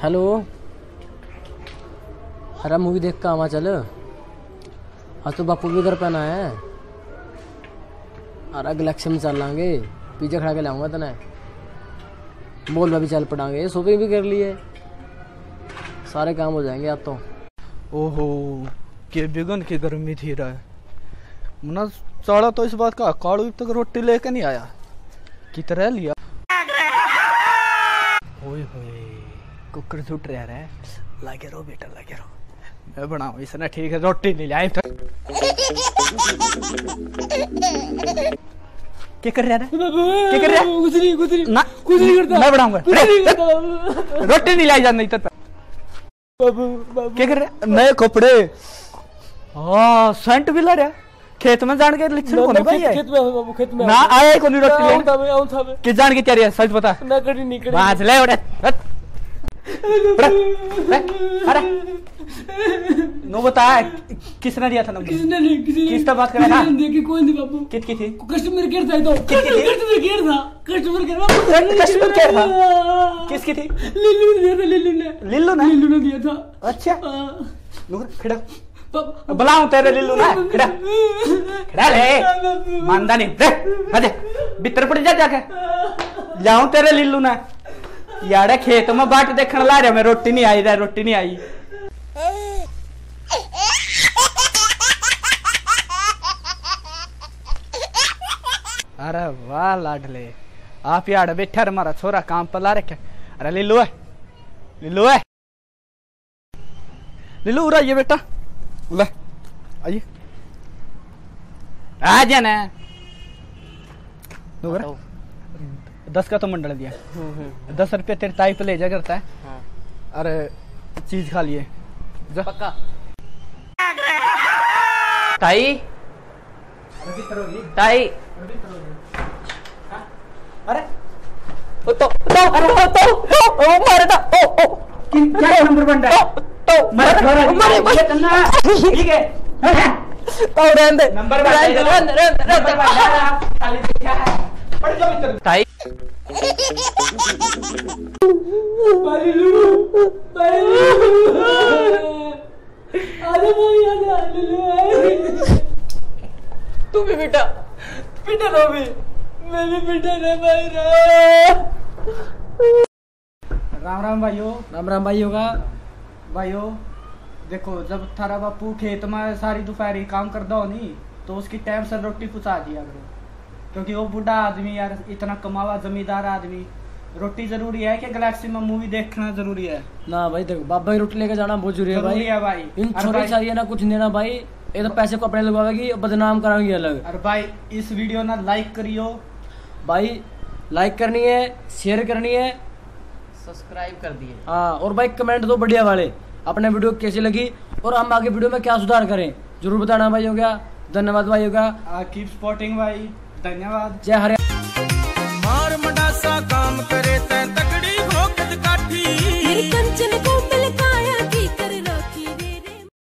Hello, अरे movie देख के आवा चल। हाँ तो बापू भी घर पे ना है। अरे गैलेक्सी में चल लांगे, पीछे खड़ा के लाऊंगा तने। मॉल में भी चल पड़ांगे, शॉपिंग भी कर लिए, सारे काम हो जाएंगे आज तो। ओहो, के बिगन की गर्मी थी रहा है मुना। साड़ा तो इस बात का काड़ू तक रोटी लेके नहीं आया की तरह लिया। ओए होए, कुकर छूट रहा है। लागे रो बेटा, लागे रो, मैं बनाऊं इसने। ठीक है, रोटी नहीं लाई। क्या कर रहा है? क्या कर रहा है? कुछ नहीं करता। मैं बनाऊंगा। रोटी नहीं लाई जाना इधर पे। क्या कर रहा है? नए कपड़े। हाँ, सेंट भी ला रहा। खेत में जान के लिखने को नहीं भाई है। खेत में ना आया को नहीं रोटी लेने कि जान के तैयारी है। सच बता ना। कड़ी नहीं कड़ी बात ले उड़े। अरे नो बता, किसने दिया था नंबर? किसने नहीं, किसने बात कर रहा था? देखी कोई नहीं बाबू। कितकी थी? कस्टमर केयर था। तो कस्टमर केयर था। कस्टमर केयर था। किसकी थी? लिल्लू ने दिया था। लिल्लू ने दिया था। अच्छा, खड़ा बुलाऊं तेरे लिल्लू ना? खड़ा ले, मानदा नहीं। भीतर पड़ जा, जाके जाऊं तेरे लिल्लू ना? यार खेत में बाट देखने ला रहा मैं। रोटी नहीं आई, रोटी नहीं आई। अरे वाह लाडले, आप यार बैठा हमारा छोरा काम पर ला रखे। अरे लिल्लू है, लिल्लू है, लिल्लू उरा ये बेटा, उला आइए, आ जाना। 10 का तो मंडल दिया। 10 रुपये तेरे ताई पे ले जा करता है। हाँ। अरे चीज खा लिए पक्का। ताई ताई, अरे तो मारे था। क्या नंबर बन रहा है? तो मारे ठीक है। तो रहने दे, नंबर ताई। तू भी बेटा, बेटा रो भी, मैं भी बेटा रे भाई रे। राम राम भाइयों, राम राम भाइयों का। भाइयों देखो, जब थारा बापू खेत में सारी दोपहरी काम करता हो नहीं, तो उसकी टाइम से रोटी पहुंचा दिया करो, क्योंकि वो बूढ़ा आदमी यार, इतना कमावा जमींदार आदमी। रोटी जरूरी है कि गैलेक्सी में मूवी देखना जरूरी है? ना भाई देखो, बाबा की रोटी लेके जाना बहुत जरूरी है भाई। इन छोटे चाहिए ना कुछ देना भाई, ये तो पैसे को अपने लगवाएगी और बदनाम कराएंगे अलग। अरे भाई इस वीडियो ना लाइक करियो भाई, लाइक करनी है, शेयर करनी है, सब्सक्राइब कर दिए। हाँ, और भाई कमेंट दो बढ़िया वाले, अपने वीडियो कैसी लगी और हम आगे वीडियो में क्या सुधार करें जरूर बताना भाई। हो गया, धन्यवाद भाई। हो गया, कीप सपोर्टिंग भाई, धन्यवाद। जय हरियाणा। मार मडासा काम करे तकड़ी भोकत काठी।